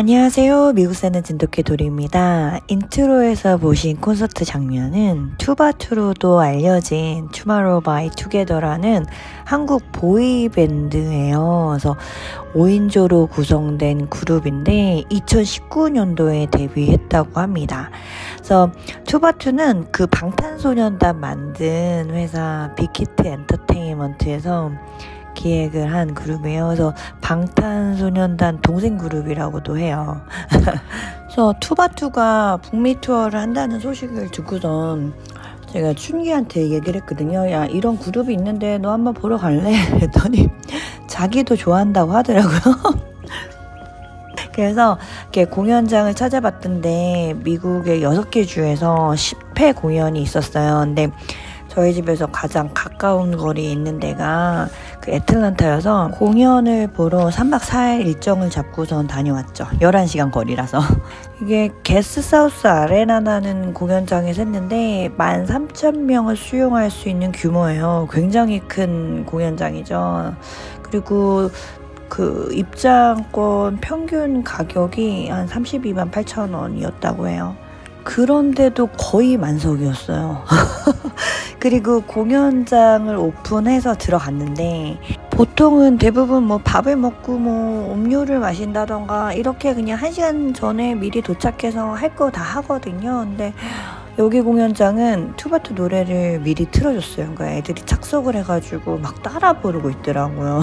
안녕하세요. 미국 사는 진돗개 도리입니다. 인트로에서 보신 콘서트 장면은 투바투로도 알려진 Tomorrow by Together라는 한국 보이밴드예요. 그래서 5인조로 구성된 그룹인데 2019년도에 데뷔했다고 합니다. 그래서 투바투는 그 방탄소년단 만든 회사 빅히트 엔터테인먼트에서 기획을 한 그룹이에요. 그래서 방탄소년단 동생 그룹이라고도 해요. 그래서 투바투가 북미 투어를 한다는 소식을 듣고선 제가 춘기한테 얘기를 했거든요. 야, 이런 그룹이 있는데 너 한번 보러 갈래? 그랬더니 자기도 좋아한다고 하더라고요. 그래서 이렇게 공연장을 찾아봤던데 미국의 6개 주에서 10회 공연이 있었어요. 근데 저희 집에서 가장 가까운 거리에 있는 데가 그 애틀랜타여서 공연을 보러 3박 4일 일정을 잡고선 다녀왔죠. 11시간 거리라서. 이게 게스트하우스 아레나라는 공연장에서 했는데 13,000명을 수용할 수 있는 규모예요. 굉장히 큰 공연장이죠. 그리고 그 입장권 평균 가격이 한 32만 8천 원이었다고 해요. 그런데도 거의 만석이었어요. 그리고 공연장을 오픈해서 들어갔는데 보통은 대부분 뭐 밥을 먹고 뭐 음료를 마신다던가 이렇게 그냥 1시간 전에 미리 도착해서 할 거 다 하거든요. 근데 여기 공연장은 투바투 노래를 미리 틀어줬어요. 그러니까 애들이 착석을 해가지고 막 따라 부르고 있더라고요.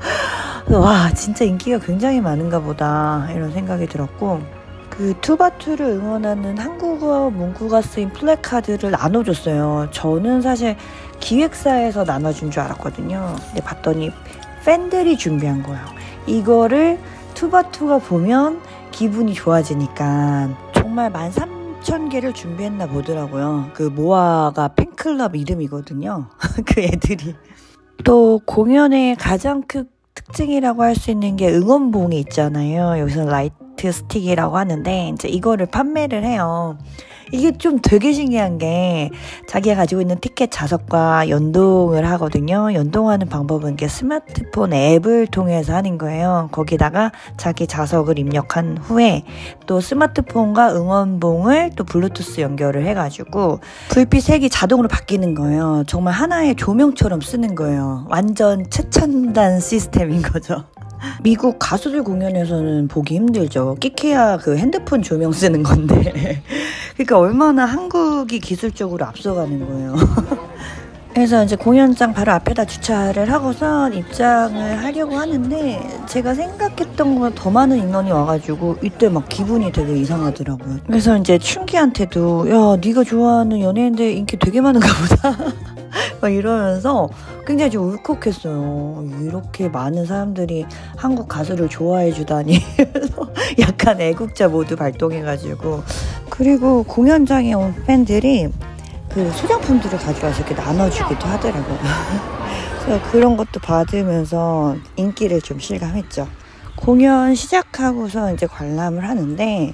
와, 진짜 인기가 굉장히 많은가 보다 이런 생각이 들었고, 그 투바투를 응원하는 한국어 문구가 쓰인 플래카드를 나눠줬어요. 저는 사실 기획사에서 나눠준 줄 알았거든요. 근데 봤더니 팬들이 준비한 거예요. 이거를 투바투가 보면 기분이 좋아지니까 정말 13,000개를 준비했나 보더라고요. 그 모아가 팬클럽 이름이거든요. 그 애들이. 또 공연의 가장 큰 특징이라고 할 수 있는 게 응원봉이 있잖아요. 여기서 라이트 스틱이라고 하는데 이제 이거를 판매를 해요. 이게 좀 되게 신기한 게 자기가 가지고 있는 티켓 좌석과 연동을 하거든요. 연동하는 방법은 이게 스마트폰 앱을 통해서 하는 거예요. 거기다가 자기 좌석을 입력한 후에 또 스마트폰과 응원봉을 또 블루투스 연결을 해가지고 불빛 색이 자동으로 바뀌는 거예요. 정말 하나의 조명처럼 쓰는 거예요. 완전 최첨단 시스템인 거죠. 미국 가수들 공연에서는 보기 힘들죠. 끼케야 그 핸드폰 조명 쓰는 건데. 그러니까 얼마나 한국이 기술적으로 앞서가는 거예요. 그래서 이제 공연장 바로 앞에다 주차를 하고선 입장을 하려고 하는데 제가 생각했던 것보다 더 많은 인원이 와가지고 이때 막 기분이 되게 이상하더라고요. 그래서 이제 춘기한테도 야, 네가 좋아하는 연예인들 인기 되게 많은가 보다. 막 이러면서 굉장히 좀 울컥했어요. 이렇게 많은 사람들이 한국 가수를 좋아해 주다니. 그래서 약간 애국자 모드 발동해가지고. 그리고 공연장에 온 팬들이 그 소장품들을 가져와서 이렇게 나눠주기도 하더라고요. 그래서 그런 것도 받으면서 인기를 좀 실감했죠. 공연 시작하고서 이제 관람을 하는데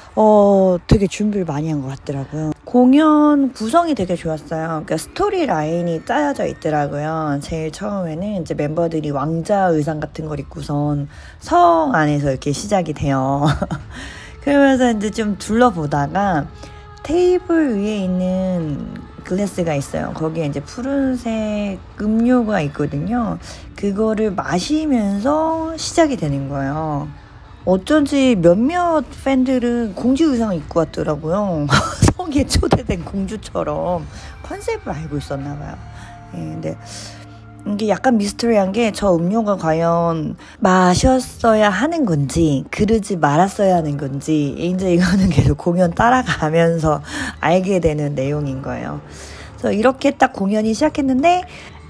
되게 준비를 많이 한 것 같더라고요. 공연 구성이 되게 좋았어요. 그러니까 스토리 라인이 짜여져 있더라고요. 제일 처음에는 이제 멤버들이 왕자 의상 같은 걸 입고선 성 안에서 이렇게 시작이 돼요. 그러면서 이제 좀 둘러보다가 테이블 위에 있는 글래스가 있어요. 거기에 이제 푸른색 음료가 있거든요. 그거를 마시면서 시작이 되는 거예요. 어쩐지 몇몇 팬들은 공주 의상을 입고 왔더라고요. 성에 초대된 공주처럼 컨셉을 알고 있었나 봐요. 예, 근데 이게 약간 미스터리한 게 저 음료가 과연 마셨어야 하는 건지 그러지 말았어야 하는 건지 이제 이거는 계속 공연 따라가면서 알게 되는 내용인 거예요. 그래서 이렇게 딱 공연이 시작했는데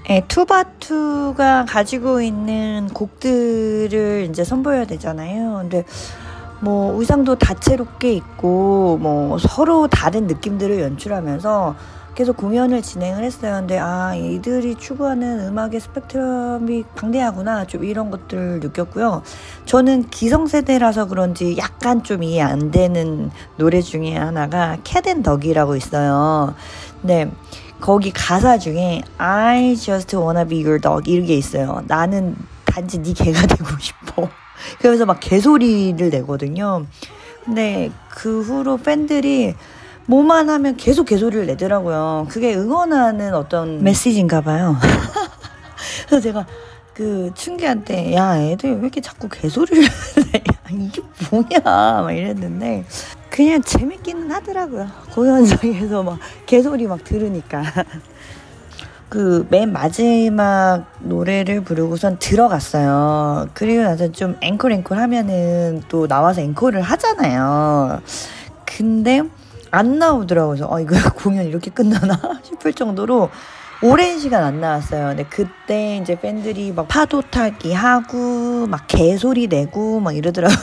투바투가 가지고 있는 곡들을 이제 선보여야 되잖아요. 근데 뭐 의상도 다채롭게 입고 뭐 서로 다른 느낌들을 연출하면서 계속 공연을 진행을 했어요. 근데 이들이 추구하는 음악의 스펙트럼이 방대하구나, 좀 이런 것들을 느꼈고요. 저는 기성세대라서 그런지 약간 좀 이해 안 되는 노래 중에 하나가 캣 앤 덕이라고 있어요. 네, 거기 가사 중에 I just wanna be your dog 이렇게 있어요. 나는 단지 네 개가 되고 싶어. 그러면서 막 개소리를 내거든요. 근데 그 후로 팬들이 뭐만 하면 계속 개소리를 내더라고요. 그게 응원하는 어떤 메시지인가 봐요. 그래서 제가 그 춘기한테 야 애들 왜 이렇게 자꾸 개소리를 내? 이게 뭐냐 막 이랬는데 그냥 재밌기는 하더라고요. 공연장에서 막 개소리 막 들으니까. 그 맨 마지막 노래를 부르고선 들어갔어요. 그리고 나서 좀 앵콜 하면은 또 나와서 앵콜을 하잖아요. 근데 안 나오더라고요. 그래서 이거 공연 이렇게 끝나나 싶을 정도로 오랜 시간 안 나왔어요. 근데 그때 이제 팬들이 막 파도 타기 하고 막 개소리 내고 막 이러더라고요.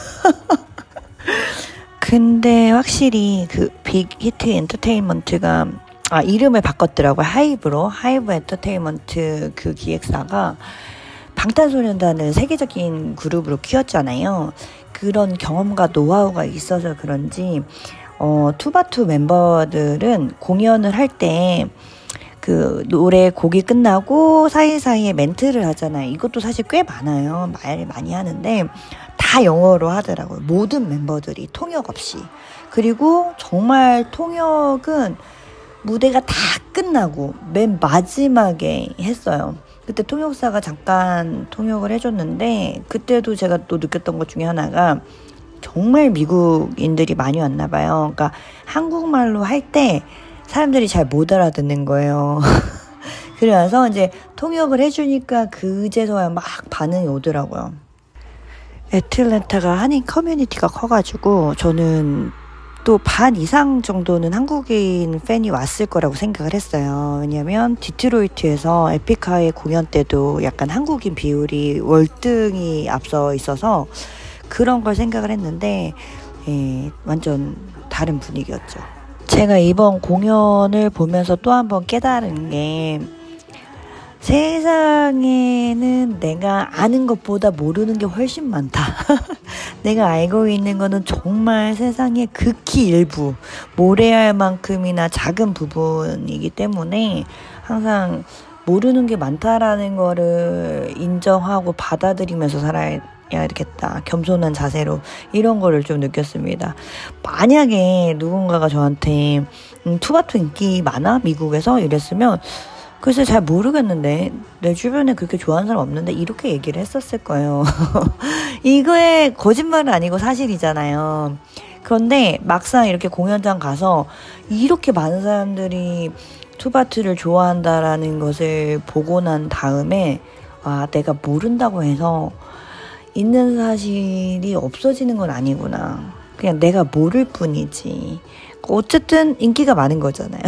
근데 확실히 그 빅 히트 엔터테인먼트가 이름을 바꿨더라고요. 하이브 엔터테인먼트 그 기획사가 방탄소년단을 세계적인 그룹으로 키웠잖아요. 그런 경험과 노하우가 있어서 그런지 투바투 멤버들은 공연을 할 때 그 노래 곡이 끝나고 사이사이에 멘트를 하잖아요. 이것도 사실 꽤 많아요. 말 많이 하는데 다 영어로 하더라고요. 모든 멤버들이 통역 없이. 그리고 정말 통역은 무대가 다 끝나고 맨 마지막에 했어요. 그때 통역사가 잠깐 통역을 해줬는데 그때도 제가 또 느꼈던 것 중에 하나가 정말 미국인들이 많이 왔나 봐요. 그러니까 한국말로 할 때 사람들이 잘 못 알아듣는 거예요. 그래서 이제 통역을 해주니까 그제서야 막 반응이 오더라고요. 애틀랜타가 한인 커뮤니티가 커가지고 저는 또 반 이상 정도는 한국인 팬이 왔을 거라고 생각을 했어요. 왜냐면 디트로이트에서 에픽하이 공연 때도 약간 한국인 비율이 월등히 앞서 있어서 그런 걸 생각을 했는데 완전 다른 분위기였죠. 제가 이번 공연을 보면서 또 한 번 깨달은 게 세상에는 내가 아는 것보다 모르는 게 훨씬 많다. 내가 알고 있는 거는 정말 세상의 극히 일부, 모래알 만큼이나 작은 부분이기 때문에 항상 모르는 게 많다라는 거를 인정하고 받아들이면서 살아야 되겠다. 겸손한 자세로 이런 거를 좀 느꼈습니다. 만약에 누군가가 저한테 투바투 인기 많아? 미국에서? 이랬으면 글쎄 잘 모르겠는데 내 주변에 그렇게 좋아하는 사람 없는데 이렇게 얘기를 했었을 거예요. 이거에 거짓말은 아니고 사실이잖아요. 그런데 막상 이렇게 공연장 가서 이렇게 많은 사람들이 투바투를 좋아한다라는 것을 보고 난 다음에 내가 모른다고 해서 있는 사실이 없어지는 건 아니구나. 그냥 내가 모를 뿐이지. 어쨌든 인기가 많은 거잖아요.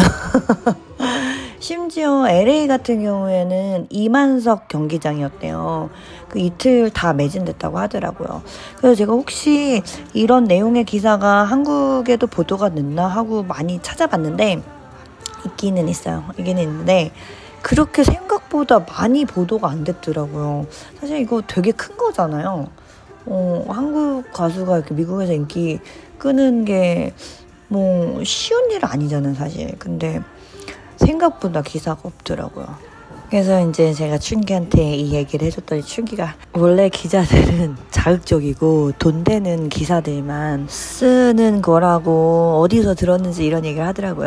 심지어 LA 같은 경우에는 2만석 경기장이었대요. 그 이틀 다 매진됐다고 하더라고요. 그래서 제가 혹시 이런 내용의 기사가 한국에도 보도가 됐나 하고 많이 찾아봤는데 있기는 있어요. 있기는 있는데 그렇게 생각보다 많이 보도가 안 됐더라고요. 사실 이거 되게 큰 거잖아요. 한국 가수가 이렇게 미국에서 인기 끄는 게 뭐 쉬운 일은 아니잖아요, 사실. 근데 생각보다 기사가 없더라고요. 그래서 이제 제가 춘기한테 이 얘기를 해줬더니 춘기가 원래 기자들은 자극적이고 돈 되는 기사들만 쓰는 거라고 어디서 들었는지 이런 얘기를 하더라고요.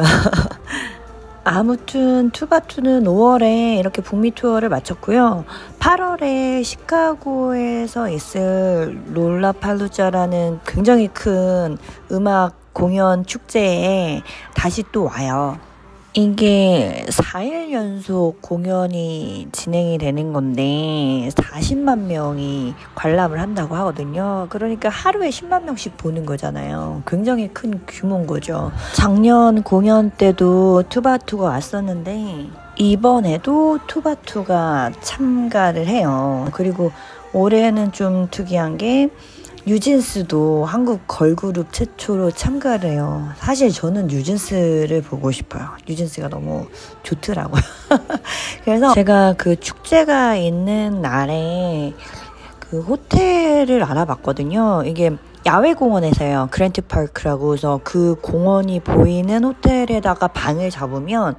아무튼 투바투는 5월에 이렇게 북미 투어를 마쳤고요. 8월에 시카고에서 있을 롤라팔루자라는 굉장히 큰 음악 공연 축제에 다시 또 와요. 이게 4일 연속 공연이 진행이 되는 건데 40만 명이 관람을 한다고 하거든요. 그러니까 하루에 10만 명씩 보는 거잖아요. 굉장히 큰 규모인 거죠. 작년 공연 때도 투바투가 왔었는데 이번에도 투바투가 참가를 해요. 그리고 올해는 좀 특이한 게 뉴진스도 한국 걸그룹 최초로 참가를 해요. 사실 저는 뉴진스를 보고 싶어요. 뉴진스가 너무 좋더라고요. 그래서 제가 그 축제가 있는 날에 그 호텔을 알아봤거든요. 이게 야외공원에서요. 그랜트 파크라고 해서 그 공원이 보이는 호텔에다가 방을 잡으면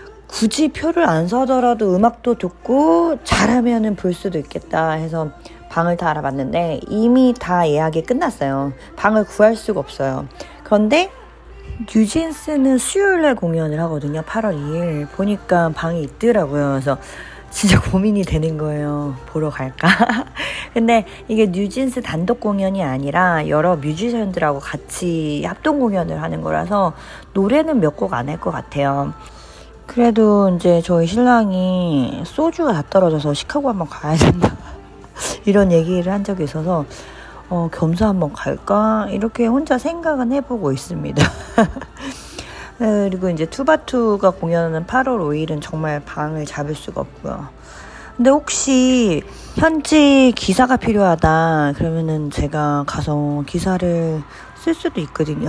굳이 표를 안 사더라도 음악도 듣고 잘하면은 볼 수도 있겠다 해서 방을 다 알아봤는데 이미 다 예약이 끝났어요. 방을 구할 수가 없어요. 그런데 뉴진스는 수요일날 공연을 하거든요. 8월 2일. 보니까 방이 있더라고요. 그래서 진짜 고민이 되는 거예요. 보러 갈까? 근데 이게 뉴진스 단독 공연이 아니라 여러 뮤지션들하고 같이 합동 공연을 하는 거라서 노래는 몇 곡 안 할 것 같아요. 그래도 이제 저희 신랑이 소주가 다 떨어져서 시카고 한번 가야 된다. 이런 얘기를 한 적이 있어서 겸사 한번 갈까? 이렇게 혼자 생각은 해보고 있습니다. 그리고 이제 투바투가 공연하는 8월 5일은 정말 방을 잡을 수가 없고요. 근데 혹시 현지 기사가 필요하다 그러면은 제가 가서 기사를 쓸 수도 있거든요.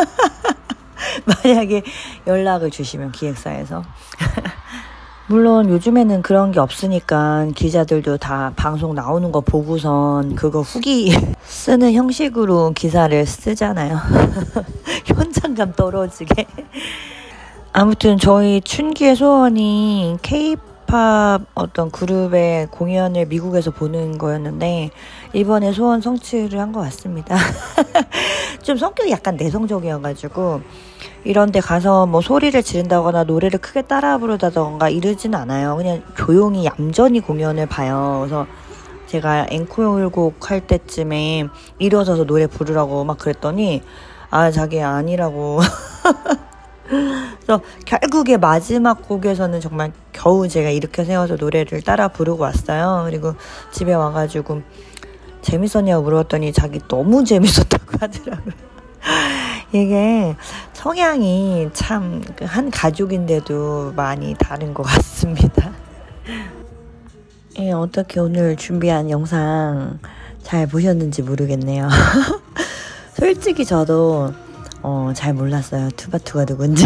만약에 연락을 주시면 기획사에서. 물론 요즘에는 그런 게 없으니까 기자들도 다 방송 나오는 거 보고선 그거 후기 쓰는 형식으로 기사를 쓰잖아요. 현장감 떨어지게. 아무튼 저희 춘기의 소원이 K-팝 어떤 그룹의 공연을 미국에서 보는 거였는데 이번에 소원 성취를 한 것 같습니다. 좀 성격이 약간 내성적이어가지고 이런 데 가서 뭐 소리를 지른다거나 노래를 크게 따라 부르다던가 이러진 않아요. 그냥 조용히 얌전히 공연을 봐요. 그래서 제가 앵콜곡 할 때쯤에 일어서서 노래 부르라고 막 그랬더니 자기 아니라고. 그래서 결국에 마지막 곡에서는 정말 겨우 제가 이렇게 세워서 노래를 따라 부르고 왔어요. 그리고 집에 와가지고 재밌었냐고 물어봤더니 자기 너무 재밌었다고 하더라고요. 이게 성향이 참 한 가족인데도 많이 다른 것 같습니다. 어떻게 오늘 준비한 영상 잘 보셨는지 모르겠네요. 솔직히 저도 잘 몰랐어요. 투바투가 누군지.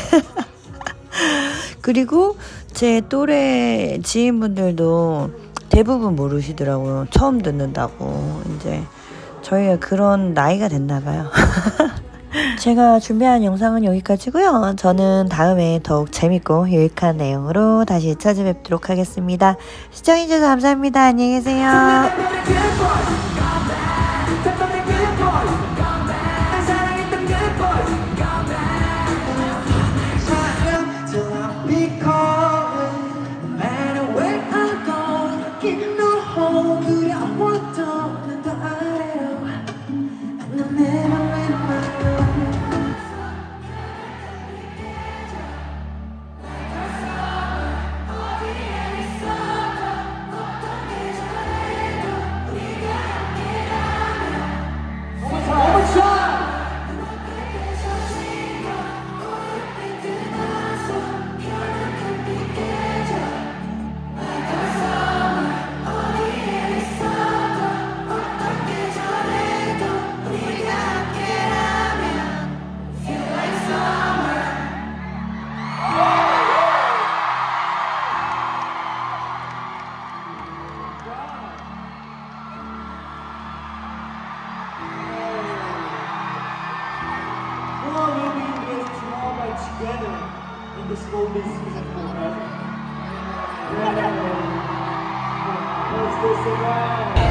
그리고 제 또래 지인분들도 대부분 모르시더라고요. 처음 듣는다고. 이제 저희가 그런 나이가 됐나 봐요. 제가 준비한 영상은 여기까지고요. 저는 다음에 더욱 재밌고 유익한 내용으로 다시 찾아뵙도록 하겠습니다. 시청해주셔서 감사합니다. 안녕히 계세요. Together in this golden season forever. Let's go survive.